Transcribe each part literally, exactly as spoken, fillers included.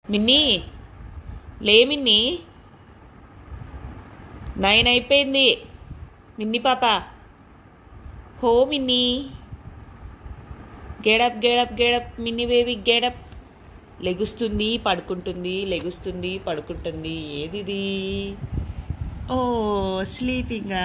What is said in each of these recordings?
Minnie లే Minnie nine అయిపోయింది మిన్నీ పాప హో Minnie get up get up get up Minnie baby get up లెగుస్తుంది పడుకుంటుంది లెగుస్తుంది పడుకుంటుంది ఏదిది ఓ స్లీపింగా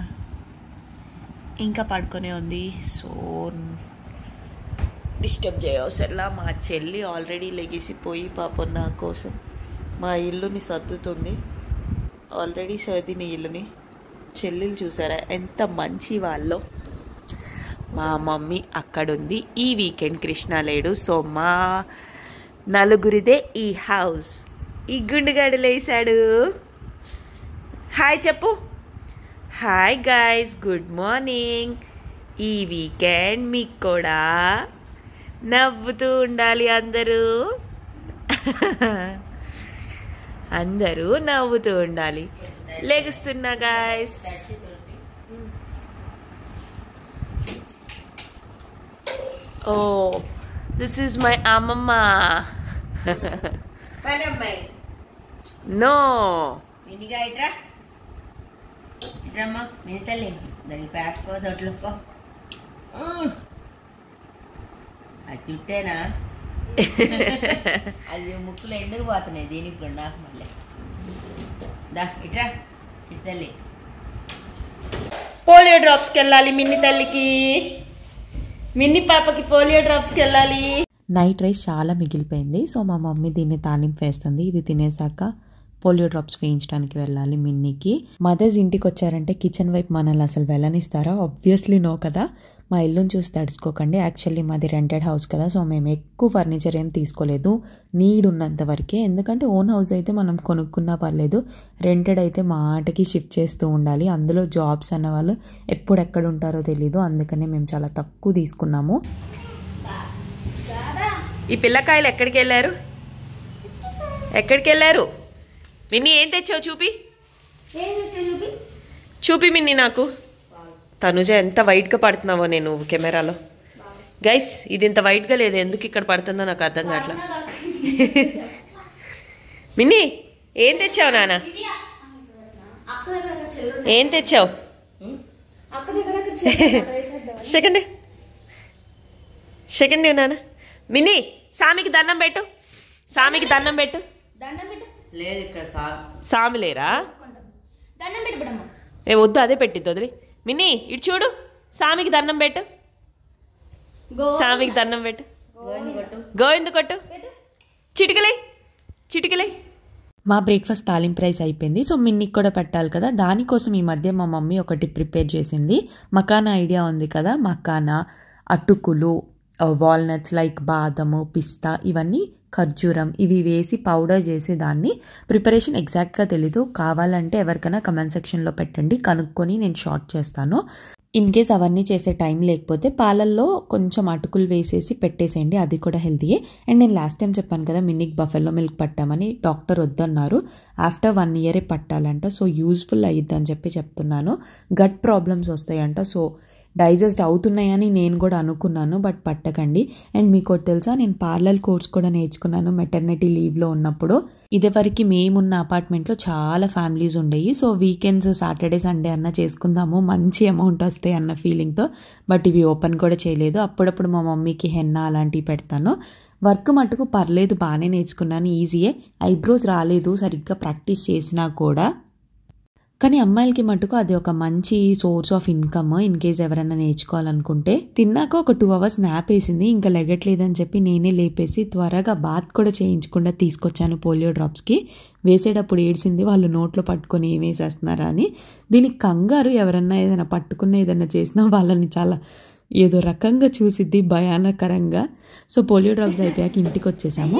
ఇంకా పడుకొనే ఉంది సో డిస్టర్బ్ చేయవసరలా మా చెల్లి ఆల్రెడీ లెగిసిపోయి పాపం నా కోసం మా ఇల్లుని సర్దుతుంది ఆల్రెడీ సర్దిన ఇల్లుని చెల్లెలు చూసారా ఎంత మంచి వాళ్ళో మా మమ్మీ అక్కడుంది ఈ వీకెండ్ కృష్ణ లేడు సో మా నలుగురిదే ఈ హౌస్ ఈ గుండుగాడు లేసాడు హాయ్ చెప్పు హాయ్ గైస్ గుడ్ మార్నింగ్ ఈ వీకెండ్ మీకు కూడా నవ్వుతూ ఉండాలి అందరూ అందరూ నవ్వుతూ ఉండాలి లెగుస్తున్నా guys oh this is my అమ్మమ్మ నో మినిగా ఇట్రా ఇట్రమ్మా మిని తల్లి దానికి పేసుకో దొడ్లుకో అది చుట్టేనా అది ముక్కులు ఎందుకు పోతున్నాయి దీనికి కూడా నాకు మళ్ళీ దా ఇట్రా చిట్టి తల్లి పోలియో డ్రాప్స్కి వెళ్ళాలి మిన్ని తల్లికి మిన్ని పాపకి పోలియో డ్రాప్స్కి వెళ్ళాలి నైట్ రైస్ చాలా మిగిలిపోయింది సో మా మమ్మీ దీన్ని తాలింపు వేస్తుంది ఇది తినేసాక పోలియో డ్రాప్స్ వేయించడానికి వెళ్ళాలి మిన్నీకి మదర్స్ ఇంటికి వచ్చారంటే కిచెన్ వైపు మనల్ని అసలు వెళ్ళనిస్తారా ఆబ్వియస్లీ నో కదా మా ఇల్లుని చూసి తడుచుకోకండి యాక్చువల్లీ మాది రెంటెడ్ హౌస్ కదా సో మేము ఎక్కువ ఫర్నిచర్ ఏం తీసుకోలేదు నీడ్ ఉన్నంత వరకే ఎందుకంటే ఓన్ హౌస్ అయితే మనం కొనుక్కున్నా పర్లేదు రెంటెడ్ అయితే మా ఆటకి షిఫ్ట్ చేస్తూ ఉండాలి అందులో జాబ్స్ అన్న వాళ్ళు ఎప్పుడు ఎక్కడ ఉంటారో తెలీదు అందుకనే మేము చాలా తక్కువ తీసుకున్నాము ఈ పిల్లకాయలు ఎక్కడికి వెళ్ళారు ఎక్కడికి వెళ్ళారు మిన్నీ ఏం తెచ్చావు చూపి చూపి మిన్నీ నాకు తనుజ ఎంత వైట్గా పడుతున్నావో నేను కెమెరాలో గైస్ ఇది ఇంత వైట్గా లేదు ఎందుకు ఇక్కడ పడుతుందో నాకు అర్థం కావట్లా మిన్నీ ఏం తెచ్చావు నాన్న ఏం తెచ్చావు సెకండ్ సెకండ్ నాన్న మిన్నీ సామికి దండం పెట్టు సామికి దండం పెట్టు లేదు ఇక్కడ సామి లేరా ఏ వద్దు అదే పెట్టిద్దు వదిలి మిన్నీ ఇటు చూడు సామికి దండం పెట్టు సామికి దండం పెట్టు గోవిందు కొట్టు చిటికలే చిటికలే మా బ్రేక్ఫాస్ట్ తాలింపు రైస్ అయిపోయింది సో మిన్నీకి కూడా పెట్టాలి కదా దానికోసం ఈ మధ్య మా మమ్మీ ఒకటి ప్రిపేర్ చేసింది మకానా ఐడియా ఉంది కదా మకానా అటుకులు వాల్నట్స్ లైక్ బాదము పిస్తా ఇవన్నీ ఖర్జూరం ఇవి వేసి పౌడర్ చేసి దాన్ని ప్రిపరేషన్ ఎగ్జాక్ట్గా తెలీదు కావాలంటే ఎవరికైనా కమెంట్ సెక్షన్లో పెట్టండి కనుక్కొని నేను షార్ట్ చేస్తాను ఇన్ కేస్ అవన్నీ చేసే టైం లేకపోతే పాలల్లో కొంచెం అటుకులు వేసేసి పెట్టేసేయండి అది కూడా హెల్తీయే అండ్ నేను లాస్ట్ టైం చెప్పాను కదా మిన్నీకి బఫెల్లో మిల్క్ పట్టామని డాక్టర్ వద్దన్నారు ఆఫ్టర్ వన్ ఇయరే పట్టాలంట సో యూజ్ఫుల్ అయ్యిద్దని చెప్పి చెప్తున్నాను గట్ ప్రాబ్లమ్స్ వస్తాయంట సో డైజెస్ట్ అవుతున్నాయని నేను కూడా అనుకున్నాను బట్ పట్టకండి అండ్ మీకు తెలుసా నేను పార్లర్ కోర్స్ కూడా నేర్చుకున్నాను మెటర్నిటీ లీవ్లో ఉన్నప్పుడు ఇదివరకు మేమున్న అపార్ట్మెంట్లో చాలా ఫ్యామిలీస్ ఉండేవి సో వీకెండ్స్ సాటర్డే సండే అన్న చేసుకుందాము మంచి అమౌంట్ వస్తాయి అన్న ఫీలింగ్తో బట్ ఇవి ఓపెన్ కూడా చేయలేదు అప్పుడప్పుడు మా మమ్మీకి హెన్నా అలాంటివి పెడతాను వర్క్ మటుకు పర్లేదు బాగానే నేర్చుకున్నాను ఈజీయే ఐబ్రోస్ రాలేదు సరిగ్గా ప్రాక్టీస్ చేసినా కూడా కానీ అమ్మాయిలకి మటుకు అది ఒక మంచి source of income in case ఎవరైనా నేర్చుకోవాలనుకుంటే తిన్నాక ఒక టూ అవర్స్ నాప్ వేసింది ఇంకా లెగట్లేదని చెప్పి నేనే లేపేసి త్వరగా బాత్ కూడా చేయించకుండా తీసుకొచ్చాను పోలియో డ్రాప్స్కి వేసేటప్పుడు ఏడ్చింది వాళ్ళు నోట్లో పట్టుకొని ఏం వేసేస్తున్నారా అని దీనికి కంగారు ఎవరన్నా ఏదైనా పట్టుకున్న ఏదైనా చేసినా వాళ్ళని చాలా ఏదో రకంగా చూసిద్ది భయానకరంగా సో పోలియో డ్రాప్స్ అయిపోయాక ఇంటికి వచ్చేసాము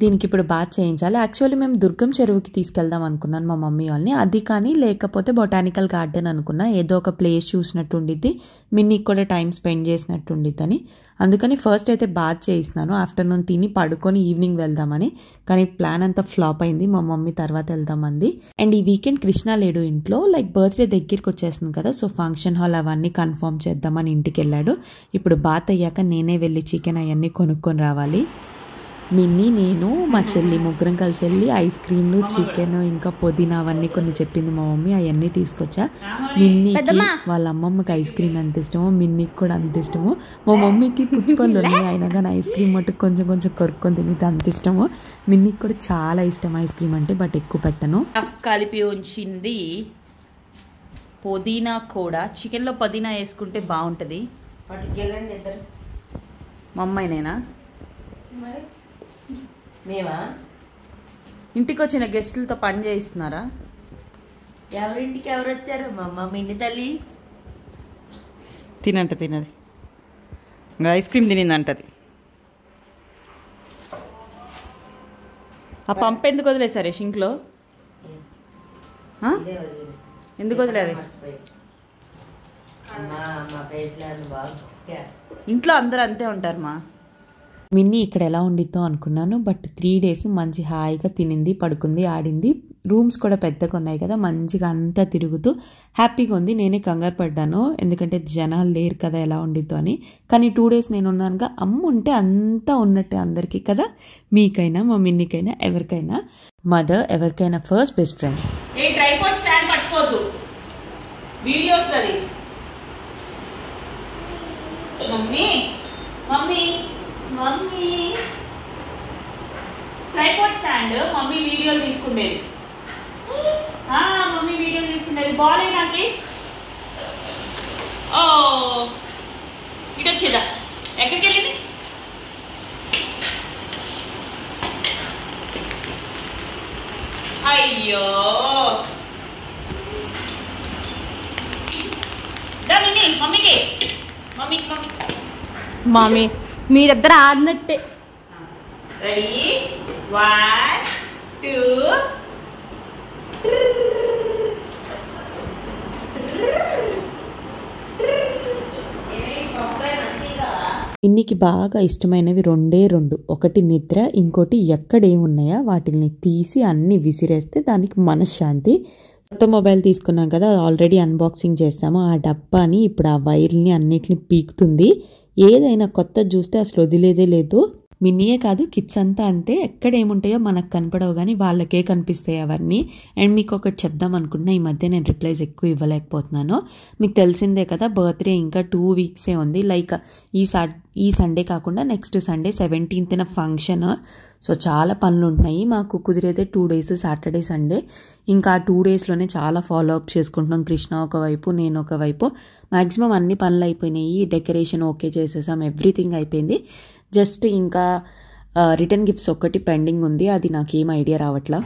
దీనికి ఇప్పుడు బాత్ చేయించాలి. యాక్చువల్లీ మేము దుర్గం చెరువుకి తీసుకెళ్దాం అనుకున్నాను మా మమ్మీ వాళ్ళని, అది కానీ లేకపోతే బొటానికల్ గార్డెన్ అనుకున్నా, ఏదో ఒక ప్లేస్ చూసినట్టు ఉండిద్ది, మిన్నీకి కూడా టైం స్పెండ్ చేసినట్టు ఉండిద్దని. అందుకని ఫస్ట్ అయితే బాత్ చేయిస్తున్నాను, ఆఫ్టర్నూన్ తిని పడుకొని ఈవినింగ్ వెళ్దామని. కానీ ప్లాన్ అంతా ఫ్లాప్ అయింది, మా మమ్మీ తర్వాత వెళ్దామంది. అండ్ ఈ వీకెండ్ కృష్ణ లేడు ఇంట్లో, లైక్ బర్త్డే దగ్గరికి వచ్చేస్తుంది కదా, సో ఫంక్షన్ హాల్ అవన్నీ కన్ఫర్మ్ చేద్దామని ఇంటికి వెళ్ళాడు. ఇప్పుడు బాత్ అయ్యాక నేనే వెళ్ళి చికెన్ అవన్నీ కొనుక్కొని రావాలి. మిన్నీ, నేను, మా చెల్లి ముగ్గురం కలిసి వెళ్ళి ఐస్ క్రీమ్లు, చికెన్, ఇంకా పుదీనా అవన్నీ కొన్ని చెప్పింది మా మమ్మీ, అవన్నీ తీసుకొచ్చా. మిన్నీకి వాళ్ళ అమ్మమ్మకి ఐస్ క్రీమ్ ఎంత ఇష్టమో మిన్నీకి కూడా అంత ఇష్టము. మా మమ్మీకి పుచ్చిపళ్ళు ఉన్నాయి, అయినా కానీ ఐస్ క్రీమ్ మటుకు కొంచెం కొంచెం కొరుక్కొని తినేది అంత ఇష్టము. మిన్నీకి కూడా చాలా ఇష్టం ఐస్ క్రీమ్ అంటే, బట్ ఎక్కువ పెట్టను. కలిపి ఉంచింది పుదీనా కూడా, చికెన్లో పుదీనా వేసుకుంటే బాగుంటుంది. మా అమ్మాయినేనా మేమా ఇంటికి వచ్చిన గెస్టులతో పని చేయిస్తున్నారా? ఎవరింటికి ఎవరు వచ్చారు? మా అమ్మ మిన్ని తల్లి తినంట తినది, ఇంకా ఐస్ క్రీమ్ తినిందంటది. ఆ పంప్ ఎందుకు వదిలేసారే షింక్లో? ఎందుకు వదిలేదు? ఇంట్లో అందరూ అంతే ఉంటారు మా. మిన్నీ ఇక్కడ ఎలా ఉండిద్దో అనుకున్నాను, బట్ త్రీ డేస్ మంచి హాయిగా తినింది, పడుకుంది, ఆడింది. రూమ్స్ కూడా పెద్దగా ఉన్నాయి కదా, మంచిగా అంతా తిరుగుతూ హ్యాపీగా ఉంది. నేనే కంగారు పడ్డాను, ఎందుకంటే జనాలు లేరు కదా ఎలా ఉండిద్దో అని. కానీ టూ డేస్ నేను ఉన్నానుగా, అమ్మ ఉంటే అంతా ఉన్నట్టే అందరికీ కదా, మీకైనా మా మిన్నీకైనా ఎవరికైనా. మదర్ ఎవరికైనా ఫస్ట్ బెస్ట్ ఫ్రెండ్. ఏ ట్రైపాడ్ స్టాండ్ పట్టుకోవద్దు, వీడియో వస్తుంది. Mummy mummy mummy tripod stand mummy వీడియోలు తీసుకునేది, మమ్మీ వీడియోలు తీసుకునేది. బాలే నాకి. ఓ ఇటు వచ్చిరా, ఎక్కడికి వెళ్ళింది? అయ్యో దా మిన్నీ, మమ్మీకి మమ్మీకి మమ్మీ మమ్మీ మీరిద్దరు ఆడినట్టే. Ready, one two. ఇన్నికి బాగా ఇష్టమైనవి రెండే రెండు, ఒకటి నిద్ర, ఇంకోటి ఎక్కడేమున్నాయా వాటిని తీసి అన్ని విసిరేస్తే దానికి మనశ్శాంతి. కొత్త మొబైల్ తీసుకున్నాం కదా, ఆల్రెడీ అన్బాక్సింగ్ చేస్తాము. ఆ డబ్బాని ఇప్పుడు ఆ వైర్ని అన్నిటిని పీకుతుంది. ఏదైనా కొత్త చూస్తే అసలు వదిలేదే లేదు. మిన్నీయే కాదు, కిడ్స్ అంతా అంతే. ఎక్కడ ఏముంటాయో మనకు కనపడవు కానీ వాళ్ళకే కనిపిస్తాయి అవన్నీ. అండ్ మీకు ఒకటి చెప్దాం అనుకుంటున్నా, ఈ మధ్య నేను రిప్లైస్ ఎక్కువ ఇవ్వలేకపోతున్నాను. మీకు తెలిసిందే కదా, బర్త్డే ఇంకా టూ వీక్సే ఉంది. లైక్ ఈ సా ఈ సండే కాకుండా నెక్స్ట్ సండే సెవెంటీన్త్న ఫంక్షన్. సో చాలా పనులు ఉంటున్నాయి. మాకు కుదిరేదే టూ డేస్, సాటర్డే సండే. ఇంకా ఆ టూ డేస్లోనే చాలా ఫాలో అప్ చేసుకుంటున్నాం. కృష్ణ ఒకవైపు, నేను ఒకవైపు. మ్యాక్సిమం అన్ని పనులు అయిపోయినాయి. డెకరేషన్ ఓకే చేసేసాం, ఎవ్రీథింగ్ అయిపోయింది. జస్ట్ ఇంకా రిటర్న్ గిఫ్ట్స్ ఒక్కటి పెండింగ్ ఉంది, అది నాకేం ఐడియా రావట్లా.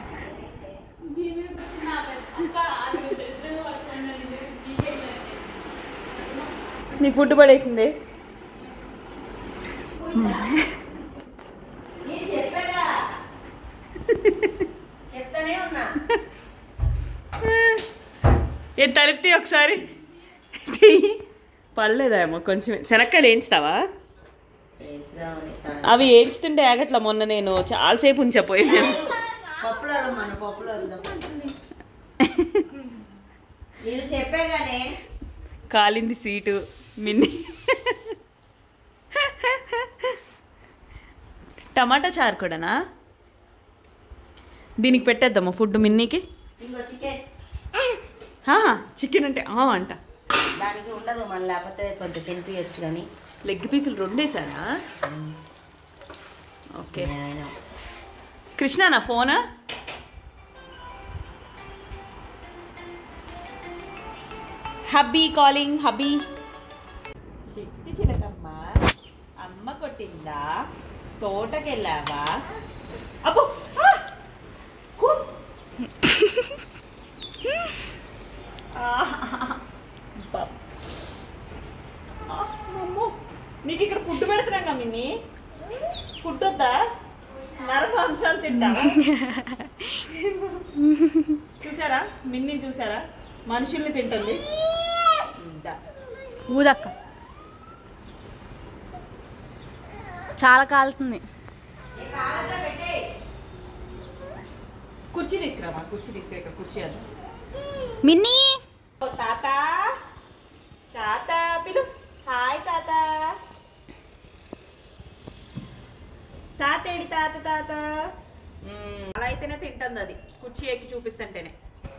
నీ ఫుడ్ పడేసిందే. చెప్తానే ఉన్నా. ఏ తలిపితే ఒకసారి పర్లేదేమో, కొంచెం శనక్కాయలు వేయించుతావా? అవి వేయించుతుంటే ఆగట్లా. మొన్న నేను చాలాసేపు ఉంచపోయాను. పప్పులలో మన పప్పులో నేను చెప్పాగానే కాలింది సీటు మిన్ని. టమాటా చారు కూడానా? దీనికి పెట్టేద్దామా ఫుడ్ మిన్నీకి? చికెన్ చికెన్ అంటే అంట దానికి ఉండదు, మళ్ళీ లేకపోతే కొంచెం తినిపించచ్చు. కానీ లెగ్ పీసులు రెండేసారా? ఓకే. కృష్ణ నా ఫోనా? Hubby calling. హబ్బీ చిట్టి చిలకమ్మ, అమ్మ కొట్టిందా? తోటకెళ్ళావా? అబ్బో నీకు ఇక్కడ ఫుడ్ పెడుతున్నాగా మిన్ని, ఫుడ్ వద్దా? నరమాంసాలు తింటావా? చూసారా మిన్ని, చూసారా మనుషుల్ని తింటుంది. ఊదక్క చాలా కాలుతుంది. కుర్చీ తీసుకురామా, కుర్చీ తీసుకురా, ఇక్కడ కుర్చీ అది. మిన్నీ తాత తాత పిలు. హాయ్ తాత. తాతేడి తాత తాత. అలా అయితేనే తింటుంది అది, కుర్చీ ఎక్కి చూపిస్తుంటేనే.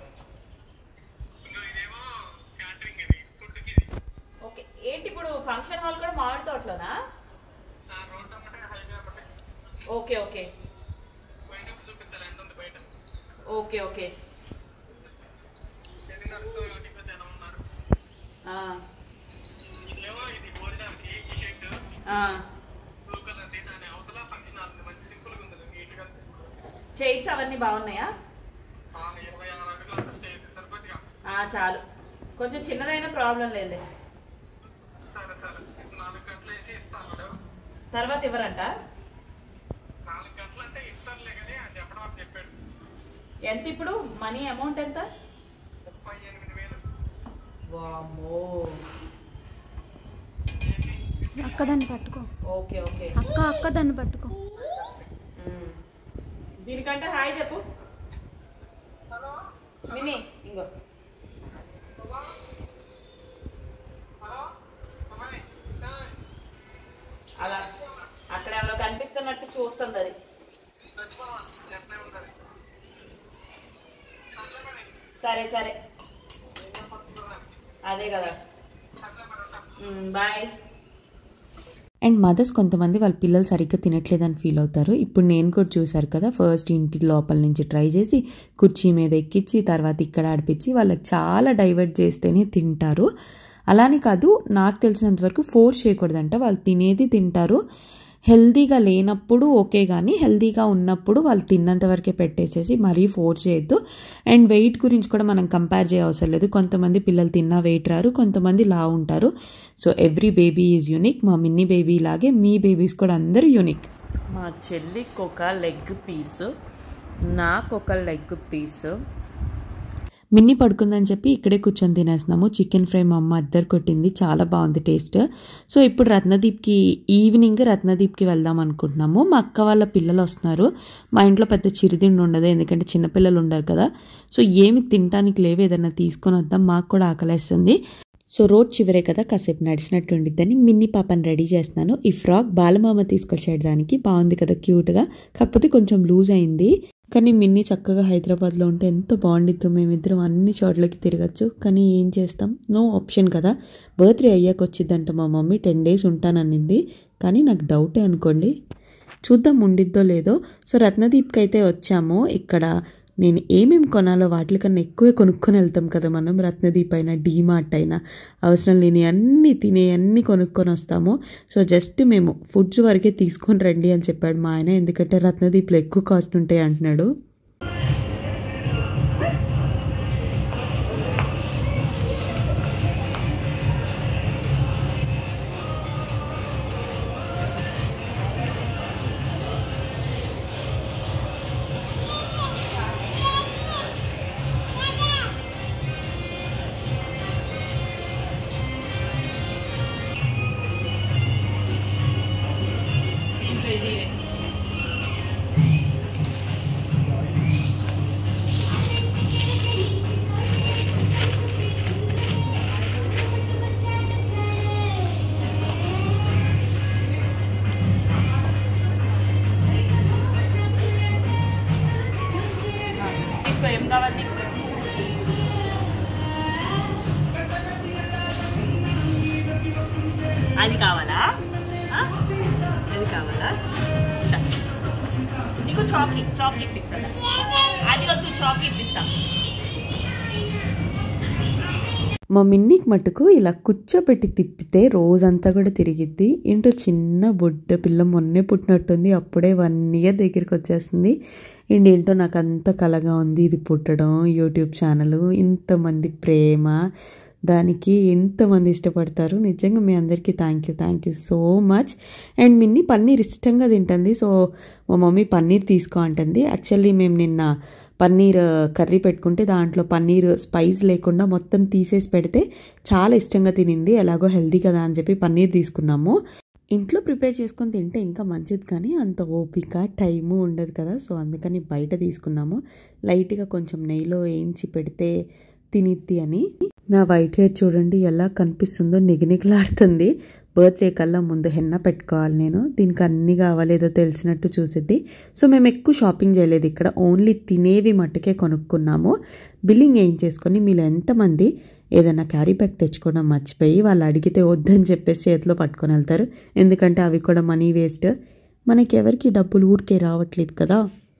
ఓకే, ఏంటి ఇప్పుడు ఫంక్షన్ హాల్ కూడా మామిడి తోటలోనా? Okay okay okay okay chairs అవన్నీ బాగున్నాయా? చాలు, కొంచెం చిన్నదైనా ప్రాబ్లం లేదు. తర్వాత ఇవ్వరంట. ఎంత ఇప్పుడు మనీ అమౌంట్ ఎంత? వామ్మో. అక్క దాన్ని పట్టుకో. ఓకే ఓకే అక్క అక్క దాన్ని పట్టుకో. దీనికంటే హాయ్ చెప్పు మినీ. ఇంకో అలా అక్కడ ఎవరో కనిపిస్తున్నట్టు చూస్తుంది అది. సరే సరే, అదే కదా. బాయ్. అండ్ మదర్స్ కొంతమంది వాళ్ళ పిల్లలు సరిగ్గా తినట్లేదని ఫీల్ అవుతారు. ఇప్పుడు నేను కూడా చూశారు కదా, ఫస్ట్ ఇంటి లోపల నుంచి ట్రై చేసి కుర్చీ మీద ఎక్కించి తర్వాత ఇక్కడ ఆడిపించి వాళ్ళకి చాలా డైవర్ట్ చేస్తేనే తింటారు. అలానే కాదు, నాకు తెలిసినంతవరకు ఫోర్స్ చేయకూడదంట. వాళ్ళు తినేది తింటారు. హెల్దీగా లేనప్పుడు ఓకే, కానీ హెల్దీగా ఉన్నప్పుడు వాళ్ళు తిన్నంత వరకే పెట్టేసేసి మరీ ఫోర్స్ చేయొద్దు. అండ్ వెయిట్ గురించి కూడా మనం కంపేర్ చేయ అవసరం లేదు. కొంతమంది పిల్లలు తిన్నా వెయిట్ రారు, కొంతమంది లా ఉంటారు. So every baby is unique. మా మిన్నీ బేబీ లాగే మీ బేబీస్ కూడా అందరూ యూనిక్. మా చెల్లికి ఒక లెగ్ పీసు, నాకు ఒక లెగ్ పీసు. మిన్నీ పడుకుందని చెప్పి ఇక్కడే కూర్చొని తినేస్తున్నాము. చికెన్ ఫ్రై మా అమ్మ అద్దరు కొట్టింది, చాలా బాగుంది టేస్ట్. సో ఇప్పుడు రత్నదీప్కి ఈవినింగ్ రత్నదీప్కి వెళ్దాం అనుకుంటున్నాము. మా అక్క వాళ్ళ పిల్లలు వస్తున్నారు. మా ఇంట్లో పెద్ద చిరుతిండి ఉండదు, ఎందుకంటే చిన్నపిల్లలు ఉండరు కదా. సో ఏమి తినడానికి లేవు, ఏదైనా తీసుకొని వద్దాం, మాకు కూడా ఆకలేస్తుంది. సో రోడ్ చివరే కదా, కాసేపు నడిచినట్టు ఉండిద్దని మిన్నీ పాపని రెడీ చేస్తున్నాను. ఈ ఫ్రాక్ బాలమామ తీసుకొచ్చేయడానికి బాగుంది కదా, క్యూట్గా. కాకపోతే కొంచెం లూజ్ అయింది. కానీ మిన్నీ చక్కగా హైదరాబాద్లో ఉంటే ఎంత బాగుండిద్దో, మేమిద్దరం అన్ని చోట్లకి తిరగచ్చు. కానీ ఏం చేస్తాం, నో ఆప్షన్ కదా. బర్త్డే అయ్యాక వచ్చిద్దంట మా మమ్మీ, టెన్ డేస్ ఉంటాననింది. కానీ నాకు డౌటే అనుకోండి, చూద్దాం ఉండిద్దో లేదో. సో రత్నదీప్కి అయితే వచ్చాము. ఇక్కడ నేను ఏమేమి కొనాలో వాటికన్నా ఎక్కువే కొనుక్కొని వెళ్తాం కదా మనం. రత్నదీప్ అయినా డీమార్ట్ అయినా అవసరం లేని అన్నీ తినే అన్నీ కొనుక్కొని వస్తాము. సో జస్ట్ మేము ఫుడ్స్ వరకే తీసుకొని రండి అని చెప్పాడు మా ఆయన, ఎందుకంటే రత్నదీప్లో ఎక్కువ కాస్ట్ ఉంటాయి అంటున్నాడు. ఏం కావాలి? అది కావాలా? అది కావాలా? నీకు చాకీ చాకీ ఇప్పిస్తా. అది వద్దు, చాకీ ఇప్పిస్తా. మా మిన్నీకి మటుకు ఇలా కూర్చోబెట్టి తిప్పితే రోజంతా కూడా తిరిగిద్ది. ఏంటో చిన్న బుడ్డ పిల్ల మొన్నే పుట్టినట్టుంది, అప్పుడే వన్ ఇయర్ దగ్గరికి వచ్చేస్తుంది. అండ్ ఏంటో నాకు అంత కలగా ఉంది ఇది పుట్టడం, యూట్యూబ్ ఛానల్, ఇంతమంది ప్రేమ. దానికి ఎంతమంది ఇష్టపడతారు. నిజంగా మీ అందరికీ thank you thank you so much. And Minnie paneer ఇష్టంగా తింటుంది. సో మా మమ్మీ పన్నీర్ తీసుకో అంటుంది. యాక్చువల్లీ మేము నిన్న పన్నీర్ కర్రీ పెట్టుకుంటే దాంట్లో పన్నీర్ స్పైస్ లేకుండా మొత్తం తీసేసి పెడితే చాలా ఇష్టంగా తినింది. ఎలాగో హెల్దీ కదా అని చెప్పి పన్నీర్ తీసుకున్నాము. ఇంట్లో ప్రిపేర్ చేసుకొని తింటే ఇంకా మంచిది, కానీ అంత ఓపిక టైము ఉండదు కదా. సో అందుకని బయట తీసుకున్నాము. లైట్గా కొంచెం నెయ్యిలో వేయించి పెడితే తినిద్ది అని. నా వైట్ హెయిర్ చూడండి ఎలా కనిపిస్తుందో, నిగనిగలాడుతుంది. బర్త్డే కల్లా ముందు హెన్న పెట్టుకోవాలి నేను. దీనికి అన్నీ కావాలేదో తెలిసినట్టు చూసిద్ది. సో మేము ఎక్కువ షాపింగ్ చేయలేదు ఇక్కడ, ఓన్లీ తినేవి మట్టుకే కొనుక్కున్నాము. బిల్లింగ్ ఏం చేసుకొని మీరు ఎంతమంది ఏదైనా క్యారీ బ్యాగ్ తెచ్చుకోవడం మర్చిపోయి వాళ్ళు అడిగితే వద్దని చెప్పేసి చేతిలో పట్టుకొని వెళ్తారు. ఎందుకంటే అవి కూడా మనీ వేస్ట్. మనకి ఎవరికి డబ్బులు ఊరికే రావట్లేదు కదా.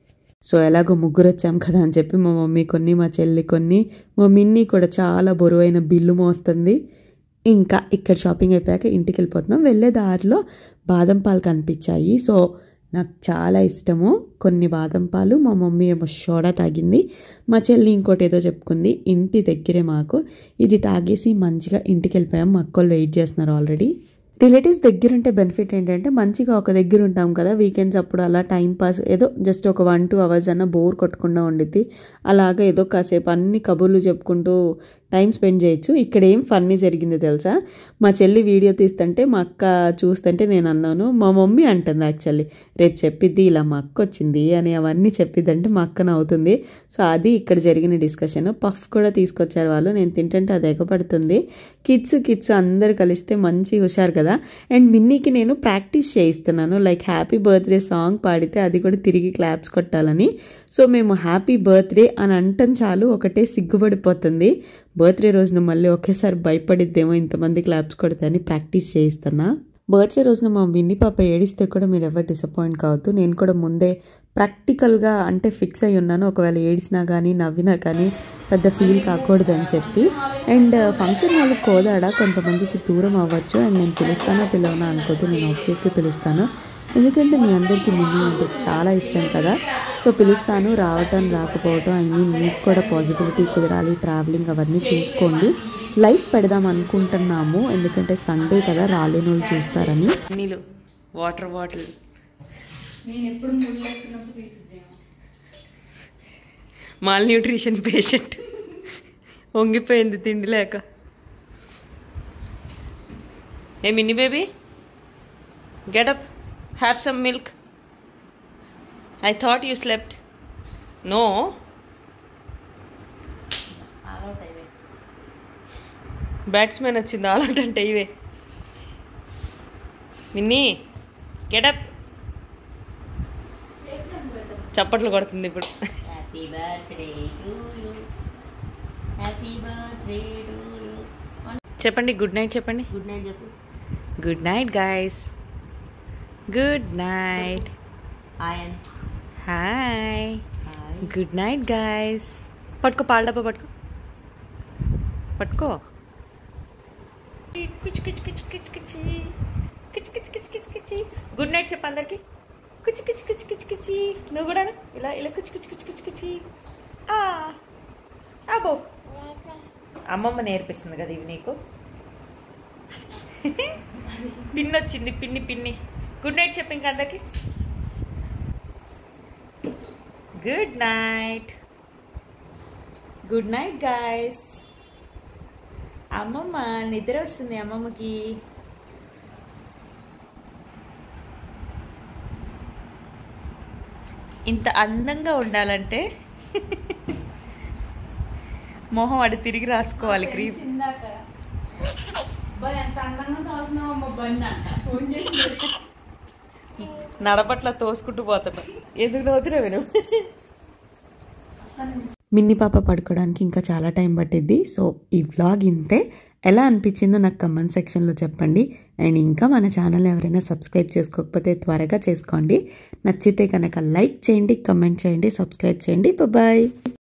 సో ఎలాగో ముగ్గురు వచ్చాం కదా అని చెప్పి మా మమ్మీ కొన్ని, మా చెల్లి కొన్ని, మా మిన్ని కూడా చాలా బరువైన బిల్లు మోస్తుంది. ఇంకా ఇక్కడ షాపింగ్ అయిపోయాక ఇంటికి వెళ్ళిపోతున్నాం. వెళ్ళే దారిలో బాదం పాలు కనిపించాయి. సో నాకు చాలా ఇష్టము కొన్ని బాదం పాలు. మా మమ్మీ ఏమో సోడా తాగింది, మా చెల్లి ఇంకోటి ఏదో చెప్పుకుంది. ఇంటి దగ్గరే మాకు ఇది తాగేసి మంచిగా ఇంటికి వెళ్ళిపోయాం. మా అక్కలు వెయిట్ చేస్తున్నారు ఆల్రెడీ. రిలేటివ్స్ దగ్గర ఉంటే బెనిఫిట్ ఏంటంటే మంచిగా ఒక దగ్గర ఉంటాం కదా, వీకెండ్స్ అప్పుడు అలా టైం పాస్ ఏదో జస్ట్ ఒక వన్ టూ అవర్స్ అన్న బోర్ కొట్టకుండా ఉండిద్ది. అలాగా ఏదో కాసేపు అన్ని కబుర్లు చెప్పుకుంటూ టైం స్పెండ్ చేయొచ్చు. ఇక్కడ ఏం ఫన్నీ జరిగింది తెలుసా, మా చెల్లి వీడియో తీస్తుంటే మా అక్క చూస్తుంటే నేను అన్నాను, మా మమ్మీ అంటుంది యాక్చువల్లీ రేపు చెప్పిద్ది ఇలా మా అక్క వచ్చింది అని, అవన్నీ చెప్పిద్దంటే మా అక్క నవ్వుతుంది. సో అది ఇక్కడ జరిగిన డిస్కషన్. పఫ్ కూడా తీసుకొచ్చారు వాళ్ళు, నేను తింటుంటే అది ఎగపడుతుంది. కిడ్స్ కిడ్స్ అందరు కలిస్తే మంచి హుషారు కదా. అండ్ మిన్నీకి నేను ప్రాక్టీస్ చేయిస్తున్నాను, లైక్ హ్యాపీ బర్త్డే సాంగ్ పాడితే అది కూడా తిరిగి క్లాప్స్ కొట్టాలని. సో మేము హ్యాపీ బర్త్డే అని అంటాం చాలు ఒకటే సిగ్గుపడిపోతుంది. బర్త్డే రోజున మళ్ళీ ఒకేసారి భయపడిద్దేమో ఇంతమంది క్లాప్స్ కొడితే అని ప్రాక్టీస్ చేయిస్తున్నా. బర్త్డే రోజున మా విన్ని పాప ఏడిస్తే కూడా మీరు ఎవరు డిసప్పాయింట్ కావద్దు. నేను కూడా ముందే ప్రాక్టికల్గా అంటే ఫిక్స్ అయి ఉన్నాను, ఒకవేళ ఏడిసినా కానీ నవ్వినా కానీ పెద్ద ఫీల్ కాకూడదు అని చెప్పి. అండ్ ఫంక్షన్ హాల్ కోదాడ కొంతమందికి దూరం అవ్వచ్చు. అండ్ నేను పిలుస్తానో పిలవనా అనుకోద్దు, నేను ఆబ్వియస్లీ పిలుస్తాను. ఎందుకంటే మీ అందరికీ మిన్నీ అంటే చాలా ఇష్టం కదా. సో పిలుస్తాను, రావటం రాకపోవటం ఐ మీన్ మీకు కూడా పాసిబిలిటీ కుదరాలి, ట్రావెలింగ్ అవన్నీ చూసుకోండి. లైవ్ పెడదాం అనుకుంటున్నాము ఎందుకంటే సండే కదా, రాలేని వాళ్ళు చూస్తారని. నీళ్ళు water bottle malnutrition patient వంగిపోయింది తిండి లేక. ఏ Minnie baby get up, have some milk. I thought you slept. No, batsmen వచ్చింది ఆల్అౌట్ అంటే ఇవే. మిన్నీ గెటప్. చప్పట్లు కొడుతుంది ఇప్పుడు. Happy birthday to you, happy birthday to you. చెప్పండి గుడ్ నైట్ చెప్పండి. గుడ్ నైట్ చెప్పు. Good night guys. Good night. Hi hi. Hi. Good night guys. పట్టుకో పాల డబ్బా పట్టుకో పట్టుకో. గుడ్ నైట్ చెప్పు అందరికి. కుచి కుచి కుచి కుచి కుచి. నువ్వు కూడా ఇలా ఇలా కుచి కుచి కుచి కుచి కుచి. అబ్బో అమ్మమ్మ నేర్పిస్తుంది కదా ఇవి నీకు. పిన్ని వచ్చింది, పిన్ని పిన్ని. గుడ్ నైట్ చెప్పు ఇంకా అందరికి. Good night. Good night guys. అమ్మమ్మ నిద్ర వస్తుంది అమ్మమ్మకి. ఇంత అందంగా ఉండాలంటే మొహం అడి తిరిగి రాసుకోవాలి క్రీమ్. నడపట్ల తోసుకుంటూ పోతున్నా. ఎందుకు నవ్వుతున్నావు నువ్వు? మిన్ని పాప పడుకోవడానికి ఇంకా చాలా టైం పట్టిద్ది. సో ఈ వ్లాగ్ ఇంతే. ఎలా అనిపించిందో నాకు కమెంట్ సెక్షన్లో చెప్పండి. అండ్ ఇంకా మన ఛానల్ ఎవరైనా సబ్స్క్రైబ్ చేసుకోకపోతే త్వరగా చేసుకోండి. నచ్చితే కనుక లైక్ చేయండి, కమెంట్ చేయండి, సబ్స్క్రైబ్ చేయండి. బాయ్.